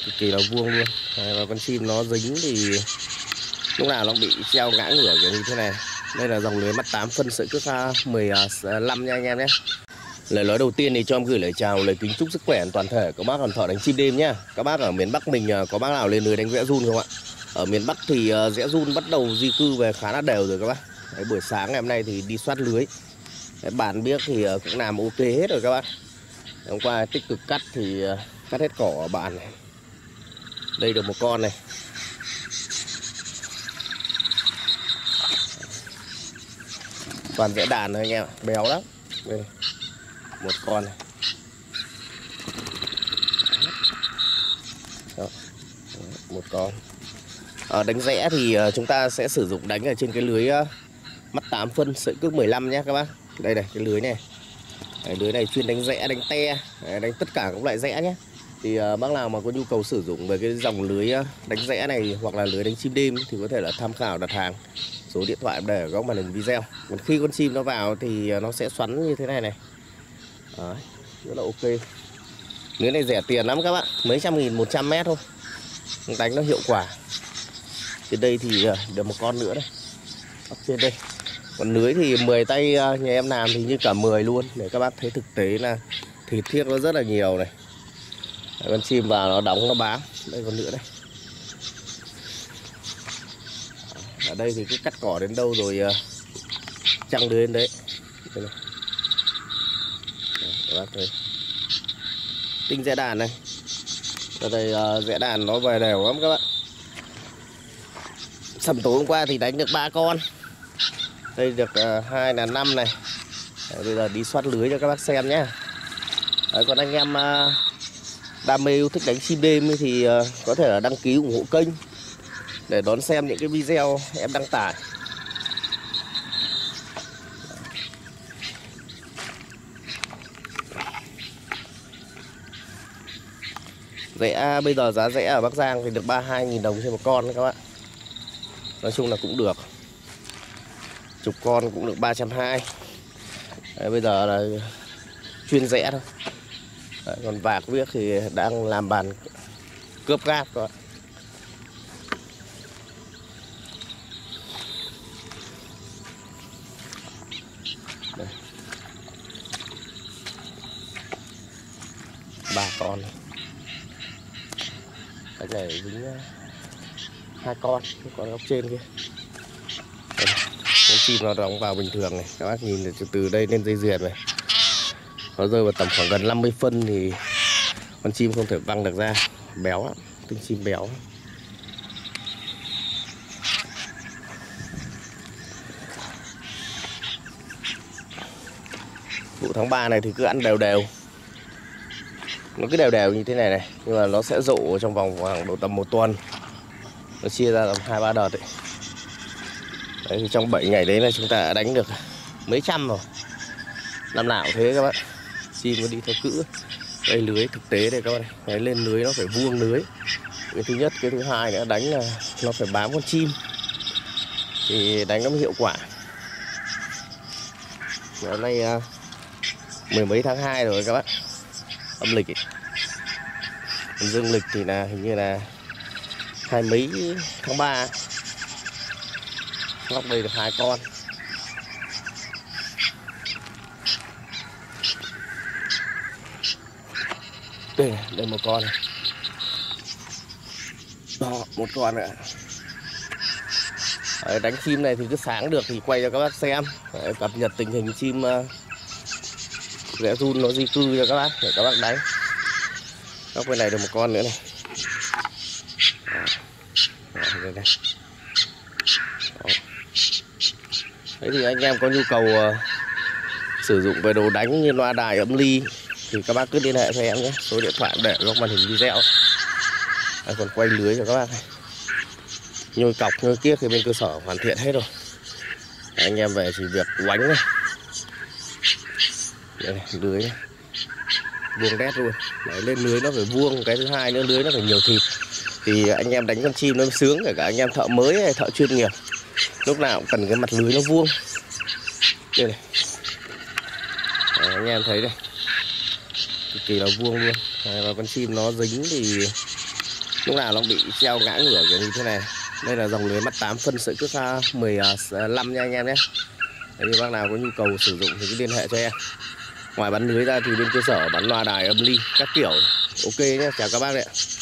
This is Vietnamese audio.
cực kỳ là vuông luôn. Và con chim nó dính thì lúc nào nó bị treo ngã ngửa kiểu như thế này. Đây là dòng lưới mắt 8 phân sợi cước 15 nha anh em nhé. Lời nói đầu tiên thì cho em gửi lời chào, lời kính chúc sức khỏe toàn thể các bác còn thợ đánh chim đêm nhá. Các bác ở miền Bắc mình có bác nào lên lưới đánh rẽ run không ạ? Ở miền Bắc thì rẽ run bắt đầu di cư về khá là đều rồi các bác. Đấy, buổi sáng ngày hôm nay thì đi soát lưới. Đấy, bàn biếc thì cũng làm ok hết rồi các bác. Hôm qua tích cực cắt thì cắt hết cỏ ở bàn này. Đây được một con này. Toàn rẽ đàn thôi anh em ạ, béo lắm. Đây, một con này. Đó, một con. Đánh rẽ thì chúng ta sẽ sử dụng đánh ở trên cái lưới mắt 8 phân sợi cước 15 nhé các bác. Đây này, cái lưới này. Đấy, lưới này chuyên đánh rẽ, đánh te, đánh tất cả các loại rẽ nhé. Thì bác nào mà có nhu cầu sử dụng về cái dòng lưới đánh rẽ này hoặc là lưới đánh chim đêm thì có thể là tham khảo đặt hàng. Số điện thoại để ở góc màn hình video. Còn khi con chim nó vào thì nó sẽ xoắn như thế này này. Đấy, rất là ok. Lưới này rẻ tiền lắm các bạn, mấy trăm nghìn 100 mét thôi. Đánh nó hiệu quả. Trên đây thì được một con nữa đây. Ở trên đây. Còn lưới thì 10 tay nhà em làm thì như cả 10 luôn. Để các bác thấy thực tế là thịt thiếc nó rất là nhiều này. Con chim vào nó đóng nó bám. Đây còn nữa đây. Ở đây thì cứ cắt cỏ đến đâu rồi trăng đến đấy. Đây này. Đấy, các bác thấy. Tinh rẽ đàn này. Ở đây rẽ đàn nó về đều lắm các bạn. Sầm tối hôm qua thì đánh được 3 con. Đây được 2 là 5 này. Đấy, bây giờ đi soát lưới cho các bác xem nhé. Đấy, còn anh em đam mê yêu thích đánh chim đêm thì có thể là đăng ký ủng hộ kênh để đón xem những cái video em đăng tải. Rẽ bây giờ giá rẽ ở Bắc Giang thì được 32.000 đồng trên một con các bạn. Nói chung là cũng được. Chục con cũng được 320. Đấy, bây giờ là chuyên rẽ thôi. Đấy, còn vạc viếc thì đang làm bàn cướp gáp các bạn. Đây. 3 con này. Cái này dính 2 con góc trên kia. Đây, con chim nó đóng vào bình thường này, các bác nhìn từ đây lên dây diệt này. Nó rơi vào tầm khoảng gần 50 phân thì con chim không thể văng được ra, béo lắm, tinh chim béo. Vụ tháng 3 này thì cứ ăn đều đều. Nó cứ đều đều như thế này này, nhưng mà nó sẽ rộ trong vòng khoảng độ tầm 1 tuần. Nó chia ra làm 2-3 đợt ấy. Đấy thì trong 7 ngày đấy là chúng ta đã đánh được mấy trăm rồi. Năm nào thế các bạn. Chim nó đi theo cữ. Đây lưới thực tế đây các bạn. Đấy, lên lưới nó phải vuông lưới. Cái thứ nhất, cái thứ hai nữa đánh là nó phải bám con chim thì đánh nó mới hiệu quả. Hôm nay mười mấy tháng 2 rồi các bạn. Âm lịch ấy. Còn dương lịch thì là hình như là 20 mấy tháng 3. Góc đây được 2 con. Đây một con này. Đó, một con nữa. Đấy, đánh chim này thì cứ sáng được thì quay cho các bác xem. Đấy, cập nhật tình hình chim rẽ run nó di cư cho các bác để các bác đánh. Góc bên này được một con nữa này. Đây này. Đấy thì anh em có nhu cầu sử dụng về đồ đánh như loa đài âm ly thì các bác cứ liên hệ với em nhé. Số điện thoại để góc màn hình video. Đây, còn quay lưới cho các bác này. Nhồi cọc, nhồi kiếc thì bên cơ sở hoàn thiện hết rồi. Anh em về chỉ việc oánh này. Đây này, lưới này. Vuông đét luôn. Đấy, lên lưới nó phải vuông. Cái thứ hai nữa lưới nó phải nhiều thịt. Thì anh em đánh con chim nó sướng, kể cả anh em thợ mới hay thợ chuyên nghiệp. Lúc nào cũng cần cái mặt lưới nó vuông. Đây này. Đấy, anh em thấy đây. Cực kỳ là vuông luôn. Đấy, và con chim nó dính thì lúc nào nó bị treo ngã ngửa kiểu như thế này. Đây là dòng lưới mắt 8 phân sợi cước 15 nha anh em nhé. Đấy, thì bác nào có nhu cầu sử dụng thì cứ liên hệ cho em. Ngoài bán lưới ra thì bên cơ sở bán loa đài âm ly các kiểu. Ok nhé, chào các bác ạ.